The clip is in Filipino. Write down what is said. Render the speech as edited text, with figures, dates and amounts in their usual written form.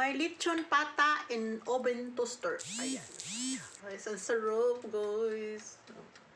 May litchon pata in oven toaster. Ayan. Guys, ang sarap, guys.